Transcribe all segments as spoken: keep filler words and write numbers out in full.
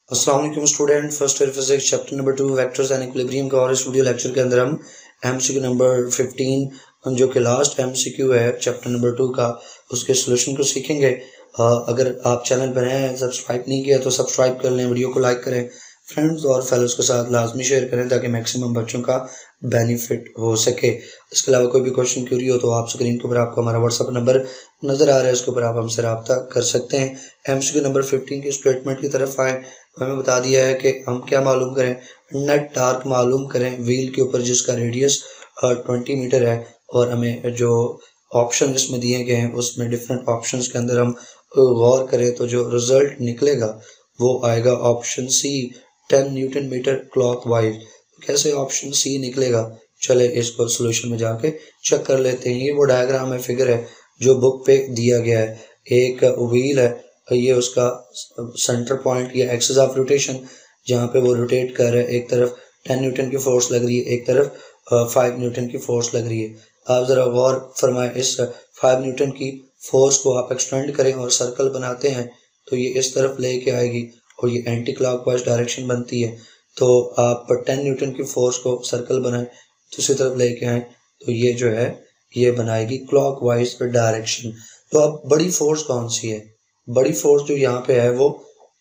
अस्सलाम वालेकुम student, first year physics chapter number two vectors and equilibrium का और इस वीडियो लेक्चर के अंदर हम एमसीक्यू नंबर फिफ्टीन जो कि लास्ट एमसीक्यू है चैप्टर नंबर टू का, उसके सोल्यूशन को सीखेंगे। आ, अगर आप चैनल पर हैं, सब्सक्राइब नहीं किया तो सब्सक्राइब कर लें, वीडियो को लाइक करें, फ्रेंड्स और फेलोज के साथ लाजमी शेयर करें ताकि मैक्सिमम बच्चों का बेनिफिट हो सके। इसके अलावा कोई भी क्वेश्चन क्यूरी हो तो आप स्क्रीन के ऊपर आपको हमारा व्हाट्सअप नंबर नज़र आ रहा है, इसके ऊपर आप हमसे रब्ता कर सकते हैं। एमसीक्यू नंबर फिफ्टीन की स्टेटमेंट की तरफ आए, हमें बता दिया है कि हम क्या मालूम करें, नेट टार्क मालूम करें व्हील के ऊपर जिसका रेडियस ट्वेंटी मीटर है, और हमें जो ऑप्शन इसमें दिए गए हैं उसमें डिफरेंट ऑप्शंस के अंदर हम गौर करें तो जो रिजल्ट निकलेगा वो आएगा option C, ten newton metre clockwise. कैसे ऑप्शन सी निकलेगा, चले इसको सोल्यूशन में जाके चेक कर लेते हैं। ये वो डायग्राम है, फिगर है जो बुक पे दिया गया है। एक व्हील है, ये उसका सेंटर पॉइंट या एक्सिस ऑफ रोटेशन जहाँ पे वो रोटेट कर रहा है, एक तरफ टेन न्यूटन की फोर्स लग रही है, एक तरफ फाइव न्यूटन की फोर्स लग रही है। आप ज़रा गौर फरमाएं, इस फाइव न्यूटन की फोर्स को आप एक्सटेंड करें और सर्कल बनाते हैं तो ये इस तरफ लेके आएगी और ये एंटी क्लॉकवाइज डायरेक्शन बनती है। तो आप टेन न्यूटन की फोर्स को सर्कल बनाएं, दूसरी तरफ लेके आए तो ये जो है ये बनाएगी क्लॉकवाइज डायरेक्शन। तो अब बड़ी फोर्स कौन सी है? बड़ी फोर्स जो यहाँ पे है वो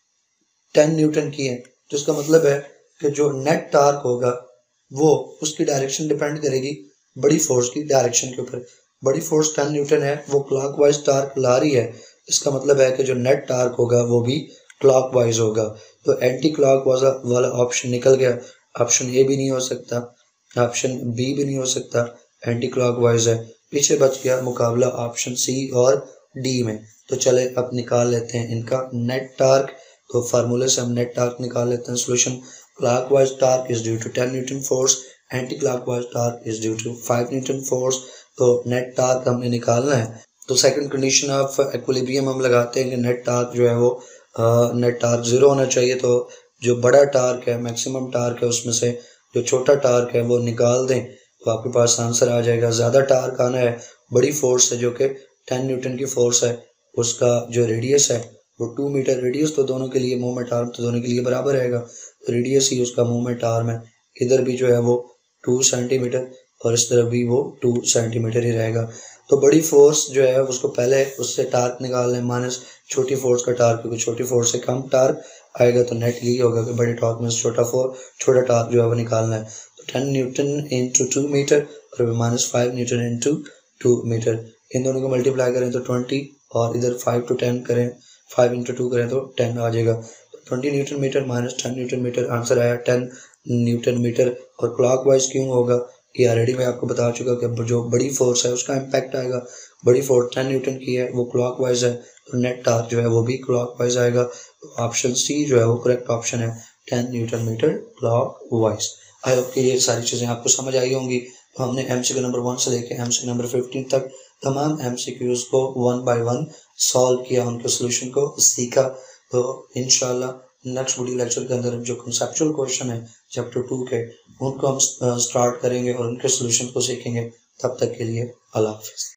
टेन न्यूटन की है, तो इसका मतलब है कि जो नेट टार्क होगा वो उसकी डायरेक्शन डिपेंड करेगी बड़ी फोर्स की डायरेक्शन के ऊपर। बड़ी फोर्स टेन न्यूटन है, वो क्लॉकवाइज टार्क ला रही है, इसका मतलब है कि जो नेट टार्क होगा वो भी क्लॉकवाइज होगा। तो एंटी क्लॉकवाइज वाला ऑप्शन निकल गया, ऑप्शन ए भी नहीं हो सकता, ऑप्शन बी भी नहीं हो सकता, एंटी क्लॉकवाइज है। पीछे बच गया मुकाबला ऑप्शन सी और डी में। तो चले अब निकाल लेते हैं इनका नेट टार्क। तो फार्मूले से हम नेट टार्क निकाल लेते हैं। Solution, clockwise torque is due to ten newton force, anti clockwise torque is due to five newton force. तो नेट टार्क हमने निकालना है। तो सेकंड कंडीशन ऑफ इक्विलिब्रियम हम लगाते हैं कि नेट टार्क जो है वो नेट टार्क जीरो होना चाहिए। तो जो बड़ा टार्क है, मैक्सिमम टार्क है, उसमें से जो छोटा टार्क है वो निकाल दें तो आपके पास आंसर आ जाएगा। ज़्यादा टार्क आना है बड़ी फोर्स है जो कि टेन न्यूटन की फोर्स है, उसका जो रेडियस है वो टू मीटर। रेडियस तो दोनों के लिए, मूवमेंट आर्म तो दोनों के लिए बराबर रहेगा, तो रेडियस ही उसका मूवमेंट आर्म है। इधर भी जो है वो टू सेंटीमीटर और इस तरफ भी वो टू सेंटीमीटर ही रहेगा। तो बड़ी फोर्स जो है उसको पहले उससे टार्क निकाल लें माइनस छोटी फोर्स का टार्क, क्योंकि छोटी फोर्स से कम टार्क आएगा तो नेट यही होगा कि बड़े टार्क में से छोटा फोर छोटा टार्क जो है वो निकालना है। तो ten newton into two metre और minus five newton into two metre, इन दोनों को मल्टीप्लाई करें तो ट्वेंटी और इधर फाइव टू टेन करें, फाइव इंटू टू करें तो टेन आ जाएगा। तो twenty newton metre minus ten newton metre, answer आया टेन न्यूटन मीटर। और क्लॉकवाइज क्यों होगा ये ऑलरेडी मैं आपको बता चुका कि जो बड़ी फोर्स है उसका इम्पैक्ट आएगा। बड़ी फोर्स टेन न्यूटन की है, वो क्लॉकवाइज है, तो नेट टार्क जो है वो भी क्लॉकवाइज आएगा। तो ऑप्शन सी जो है वो करेक्ट ऑप्शन है, ten newton metre clockwise. I hope कि ये सारी चीज़ें आपको समझ आई होंगी। तो हमने एमसीक्यू नंबर वन से लेकर एमसीक्यू नंबर फिफ्टीन तक तमाम एमसीक्यूज को वन बाय वन सॉल्व किया, उनके सोल्यूशन को सीखा। तो इंशाल्लाह नेक्स्ट वीडियो लेक्चर के अंदर जो कंसेप्चुअल क्वेश्चन है चैप्टर टू के, उनको हम स्टार्ट करेंगे और उनके सोल्यूशन को सीखेंगे। तब तक के लिए अल्लाह हाफिज़।